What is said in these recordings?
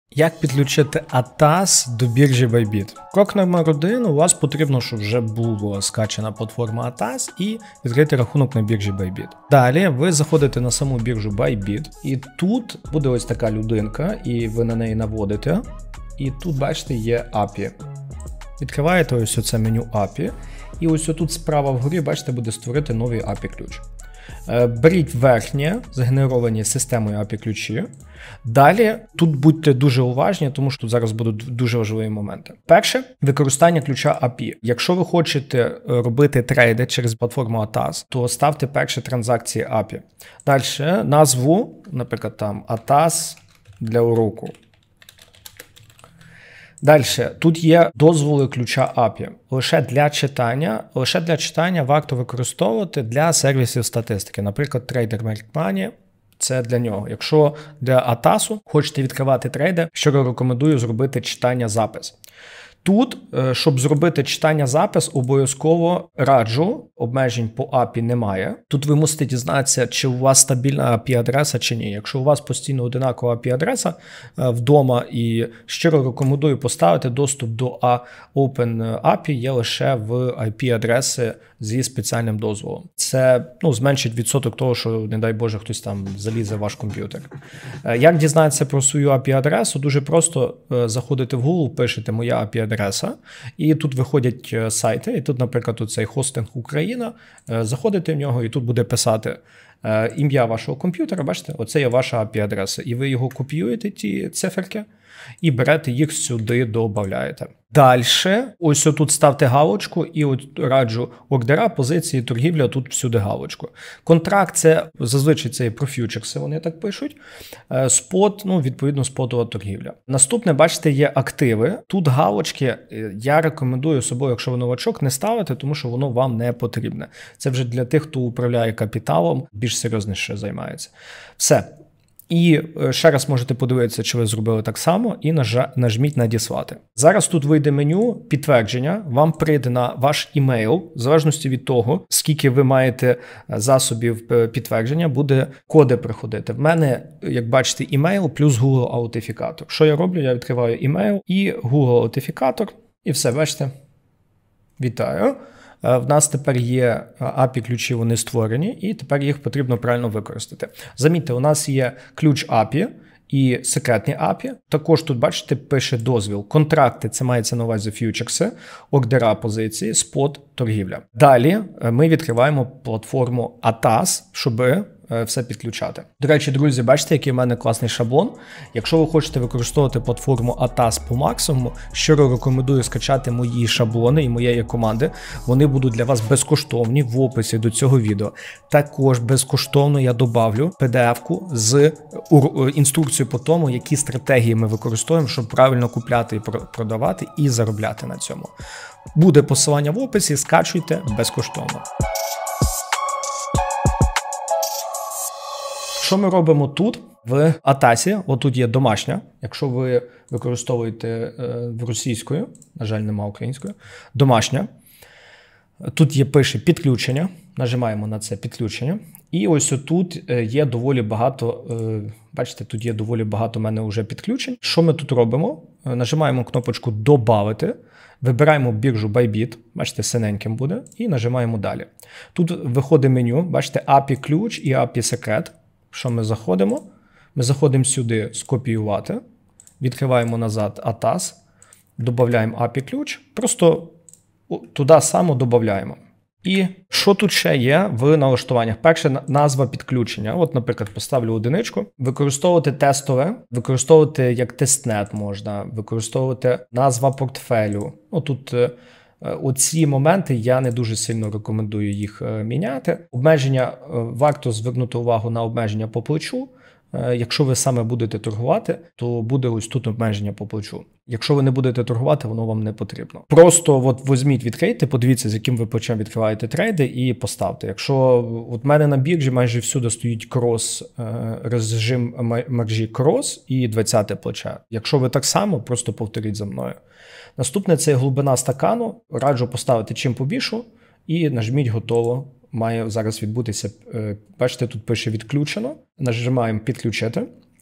Як підключити ATAS до біржі Bybit? Крок номер 1. У вас потрібно, щоб вже була скачана платформа ATAS і відкрити рахунок на біржі Bybit. Далі ви заходите на саму біржу Bybit, і тут буде ось така людинка, і ви на неї наводите. І тут, бачите, є API. Відкриваєте ось оце меню API, і ось тут справа вгорі, бачите, буде створити новий API-ключ. Беріть верхнє, згенеровані системою API-ключі. Далі тут будьте дуже уважні, тому що тут зараз будуть дуже важливі моменти. Перше, використання ключа API. Якщо ви хочете робити трейди через платформу ATAS, то ставте перші транзакції API. Далі назву, наприклад, там ATAS для уроку. Далі, тут є дозволи ключа API. Лише для читання варто використовувати для сервісів статистики. Наприклад, Trader Make Money – це для нього. Якщо для ATAS хочете відкривати трейди, щиро рекомендую зробити читання-запис. Тут, щоб зробити читання-запис, обов'язково раджу, обмежень по API немає. Тут ви мусите дізнатися, чи у вас стабільна API-адреса чи ні. Якщо у вас постійно одинакова API-адреса вдома, і щиро рекомендую поставити доступ до OpenAPI є лише в IP-адреси зі спеціальним дозволом. Це зменшить відсоток того, що, не дай Боже, хтось там залізе в ваш комп'ютер. Як дізнатися про свою API-адресу? Дуже просто заходите в Google, пишете «Моя API-адреса», і тут виходять сайти, і тут, наприклад, цей хостинг Україна, заходите в нього, і тут буде писати ім'я вашого комп'ютера, бачите, оце є ваша API-адреса, і ви його копіюєте, ті циферки, і берете їх сюди, додаєте. Далі, ось тут ставте галочку, і от раджу ордера, позиції, торгівля, тут всюди галочку. Контракт – це, зазвичай це є про фьючерси, вони так пишуть. Спот, відповідно, спотова торгівля. Наступне, бачите, є активи. Тут галочки я рекомендую собою, якщо ви новачок, не ставити, тому що воно вам не потрібне. Це вже для тих, хто управляє капіталом, більш серйозніше займається. Все. І ще раз можете подивитися, чи ви зробили так само, і нажміть «Надіслати». Зараз тут вийде меню підтвердження, вам прийде на ваш імейл, в залежності від того, скільки ви маєте засобів підтвердження, буде коди приходити. В мене, як бачите, імейл плюс Google аутентифікатор. Що я роблю? Я відкриваю імейл і Google аутентифікатор, і все, бачите. Вітаю. В нас тепер є API-ключі, вони створені, і тепер їх потрібно правильно використати. Замітьте, у нас є ключ API і секретний API. Також тут, бачите, пише дозвіл. Контракти, це мається на увазі фьючерси, ордера позиції, спот, торгівля. Далі ми відкриваємо платформу ATAS, щоб все підключати. До речі, друзі, бачите, який в мене класний шаблон. Якщо ви хочете використовувати платформу ATAS по максимуму, щиро рекомендую скачати мої шаблони і моєї команди. Вони будуть для вас безкоштовні в описі до цього відео. Також безкоштовно я добавлю PDF-ку з інструкцією по тому, які стратегії ми використовуємо, щоб правильно купляти і продавати і заробляти на цьому. Буде посилання в описі, скачуйте безкоштовно. Що ми робимо тут? В ATAS, отут є домашня, якщо ви використовуєте в російською, на жаль, нема українською, домашня. Тут є, пише підключення, нажимаємо на це підключення. І ось тут є доволі багато, бачите, тут є доволі багато в мене вже підключень. Що ми тут робимо? Нажимаємо кнопочку «Добавити», вибираємо біржу Bybit, бачите, синеньким буде, і нажимаємо «Далі». Тут виходить меню, бачите, API-ключ і API-секрет. Що ми заходимо? Ми заходимо сюди «Скопіювати», відкриваємо назад ATAS, додаємо API-ключ, просто туди само додаємо. І що тут ще є в налаштуваннях? Перше, назва підключення. От, наприклад, поставлю одиничку. Використовувати тестове, використовувати як тестнет можна, використовувати назва портфелю. Тут оці моменти я не дуже сильно рекомендую їх міняти. Обмеження, варто звернути увагу на обмеження по плечу. Якщо ви саме будете торгувати, то буде ось тут обмеження по плечу. Якщо ви не будете торгувати, воно вам не потрібно. Просто візьміть, відкрийте, подивіться, з яким ви плечем відкриваєте трейди і поставте. Якщо в мене на біржі майже всюди стоїть крос, режим мережі крос і 20-те плече. Якщо ви так само, просто повторіть за мною. Наступне – це глибина стакану. Раджу поставити чим побільшу і нажміть «Готово». Має зараз відбутися, бачите, тут пише «Відключено». Нажимаємо «Підключити».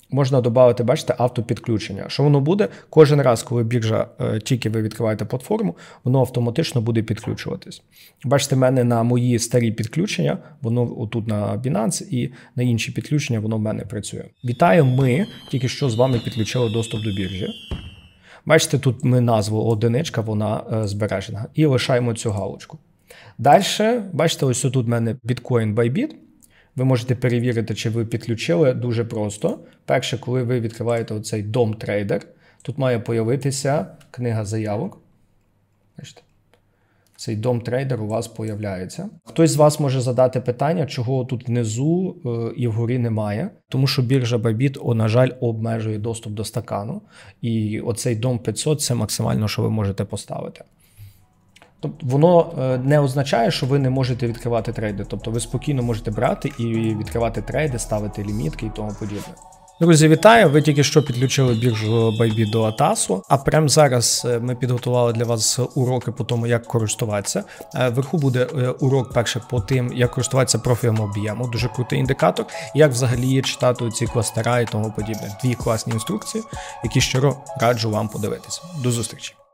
можна додати, бачите, автопідключення. Що воно буде? Кожен раз, коли біржа, тільки ви відкриваєте платформу, воно автоматично буде підключуватись. Бачите, в мене на мої старі підключення, воно отут на Binance і на інші підключення, воно в мене працює. Вітаю, ми тільки що з вами підключили доступ до біржі. Бачите, тут ми назву одиничка, вона збережена. І лишаємо цю галочку. Далі, бачите, ось тут в мене Bitcoin Bybit. Ви можете перевірити, чи ви підключили дуже просто. Перше, коли ви відкриваєте оцей дом трейдер, тут має появитися книга заявок. Бачите? Цей дом трейдер у вас появляється. Хтось з вас може задати питання, чого тут внизу і вгорі немає. Тому що біржа Bybit, на жаль, обмежує доступ до стакану. І оцей дом 500 – це максимально, що ви можете поставити. Тобто воно не означає, що ви не можете відкривати трейди. Тобто ви спокійно можете брати і відкривати трейди, ставити лімітки і тому подібне. Друзі, вітаю! Ви тільки що підключили біржу Bybit до ATAS, а прямо зараз ми підготували для вас уроки по тому, як користуватися. Вверху буде урок перший по тим, як користуватися профілем об'єму, дуже крутий індикатор, і як взагалі читати ці кластера і тому подібне. Дві класні інструкції, які щиро раджу вам подивитися. До зустрічі!